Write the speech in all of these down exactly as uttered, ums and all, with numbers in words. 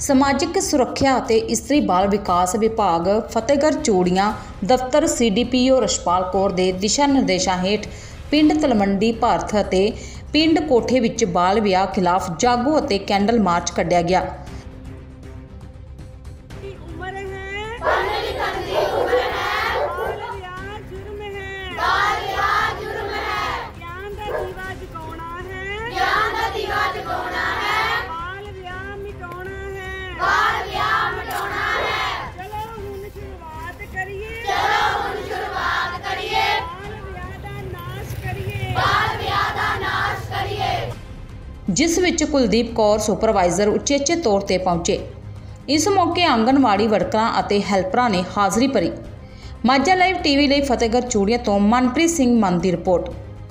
समाजिक सुरक्षा और इस्त्री बाल विकास विभाग फतेहगढ़ चूड़ियां दफ्तर C D P O Rachhpal Kaur के दिशा निर्देशों हेठ पिंड तलवंडी भारत और पिंड कोठे विच बाल विआह खिलाफ जागो और कैंडल मार्च कढ़िया गया। जिस विच कुलदीप कौर सुपरवाइजर उचेचे तौर पर पहुंचे। इस मौके आंगनवाड़ी वर्करां अते हैल्परां ने हाज़री भरी। माझा लाइव टीवी ਲਈ फतेहगढ़ चूड़ियां तो मनप्रीत सिंह मन की रिपोर्ट।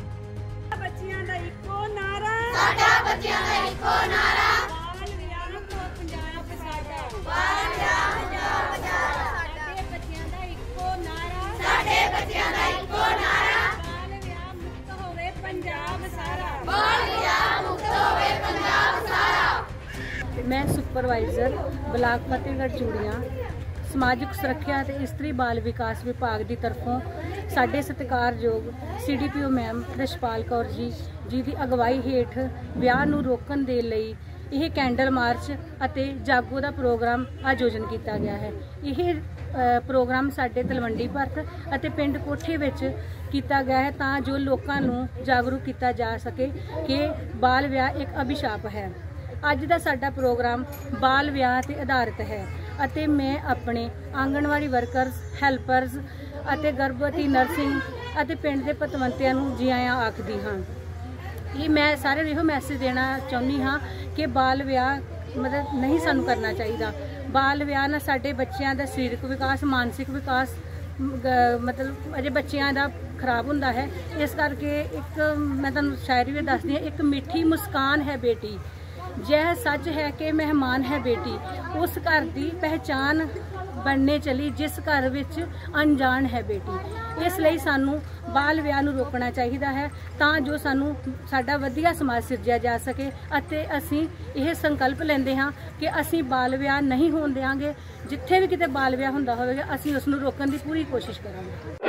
मैं सुपरवाइजर ब्लाक फतेहगढ़ चूड़ियां समाजिक सुरक्षा ते इस्त्री बाल विकास विभाग की तरफों साडे सत्कारयोग C D P O ma'am Rachhpal Kaur ji ji की अगवाई हेठ विआह नूं रोकण दे लई यह कैंडल मार्च अते जागो का प्रोग्राम आयोजन किया गया है। यह प्रोग्राम साडे तलवंडी भारत अते पिंड कोठे विच किया गया है तां जो लोकां नूं जागरूक किया जा सके कि बाल विआह एक अभिशाप है। अज का साडा प्रोग्राम बाल विआह ते आधारित है अते मैं अपने आंगनवाड़ी वर्करस हैल्पर्स अते गर्भवती नर्सिंग अते पिंड के पतवंतियां नूं जी आयां आखदी हाँ। ये मैं सारे यो मैसेज देना चाहुंदी हाँ कि बाल विआह मतलब नहीं सानू करना चाहिए। बाल विआह ना साडे बच्चों का सरीरक विकास मानसिक विकास मतलब अजे बच्चों का खराब होंदा है। इस करके एक मैं तुहानू शायरी भी दसदी हाँ, एक मीठी मुस्कान है बेटी यह सच है कि मेहमान है बेटी उस घर की पहचान बनने चली जिस घर विच अनजान है बेटी। इसलिए सानू बाल विआह नूं रोकना चाहिए है तां जो सानू साडा वधिया समाज सिरजिया जा सके अते असीं यह संकल्प लेंदे हाँ कि असीं बाल विआह नहीं होण देवांगे। जिथे भी किते बाल विआह हुंदा होवेगा असीं उस नूं रोकण की पूरी कोशिश करांगे।